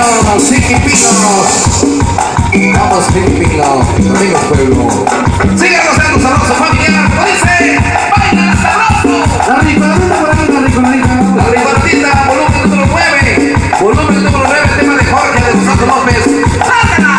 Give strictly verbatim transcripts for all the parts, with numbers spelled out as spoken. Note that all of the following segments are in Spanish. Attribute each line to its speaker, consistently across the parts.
Speaker 1: Pinos, Chiquipinos. Vamos, Pinos, amigos pueblo. Sigan gozando sabroso familiar. ¿Cómo dice? ¡Baila sabroso! La ricoladita por ahí, la ricoladita. La ricoladita, volumen número nueve. Volumen número nueve, tema de Jorge de Fernando López. ¡Sácala!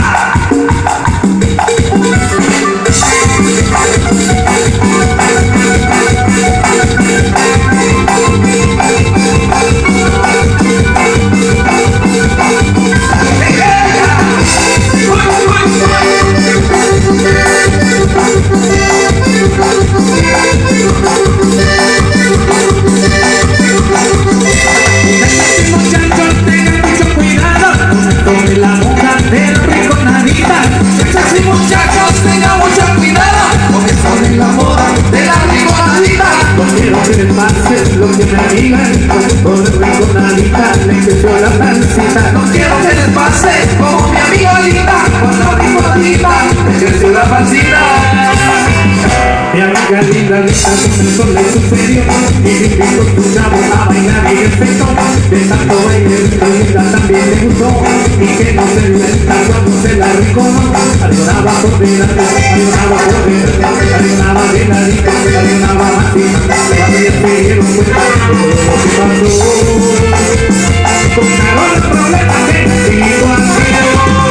Speaker 2: Lo que me digan, por riconadita le creció la pancita.
Speaker 1: No quiero que les pase como mi amigo Alita, con la riconadita le creció la pancita.
Speaker 2: Mi amiga linda, linda, comenzó le sucedió y invitó a su chavo a bailar y efecto. De tanto baile, linda también le gustó y que no se inventa cuando se la riconó. Alionaba por delante, alionaba por delante, alionaba de la rica, alionaba así. Todavía se dieron cuenta de todo lo que pasó. Contaron el problema que situación.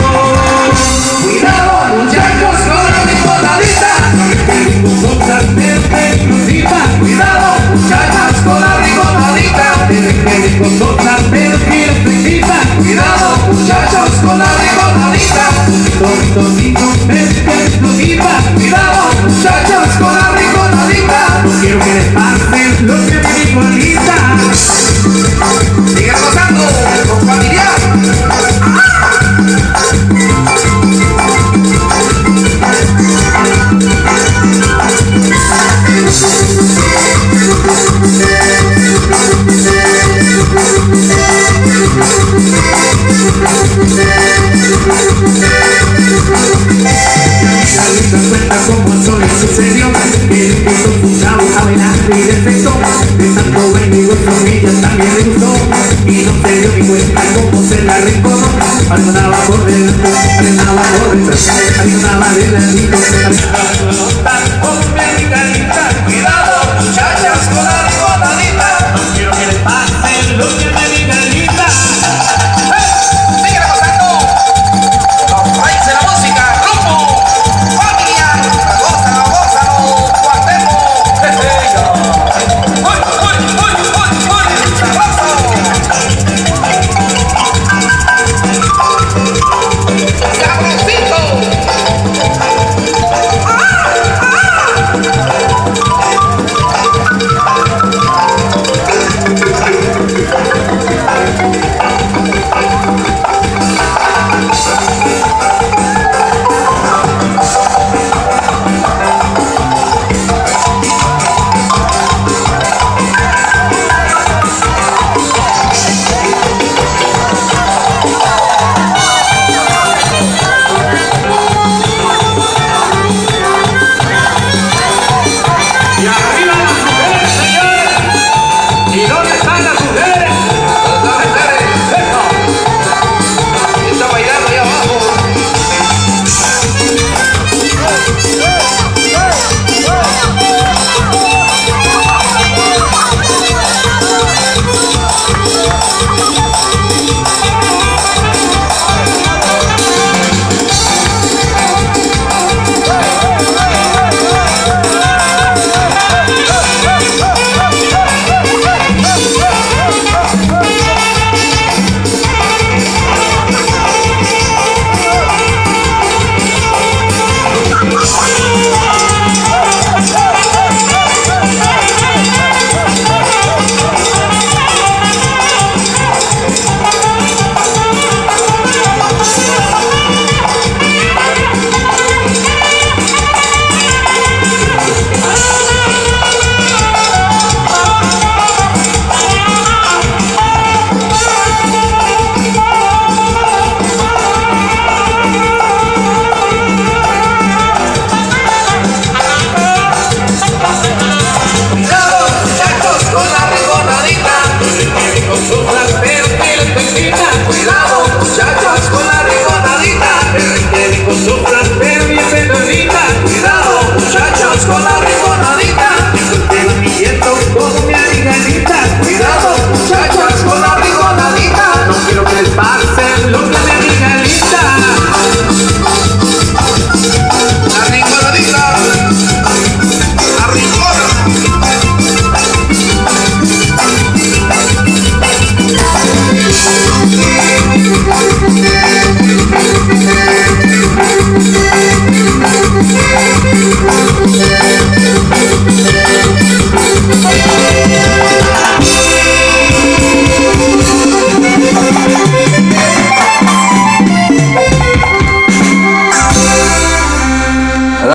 Speaker 1: Cuidado muchachos con la riconadita.
Speaker 2: Cosas exclusivas.
Speaker 1: Cuidado muchachas con la riconadita.
Speaker 2: Cosas exclusivas.
Speaker 1: Cuidado muchachos con la riconadita.
Speaker 2: Todito exclusiva.
Speaker 1: Cuidado muchachos con la riconadita.
Speaker 2: No quiero que les pase lo que me dijo Alita.
Speaker 1: Sigan gozando con familiar.
Speaker 2: Cuenta como solo sucedió. El puso su chavo a bailar y defecto. De tanto baile y gozo ella también le gustó y no se dio ni cuenta cómo se la recono. Alionaba por delante, alionaba por detrás, alionaba de ladito, alionaba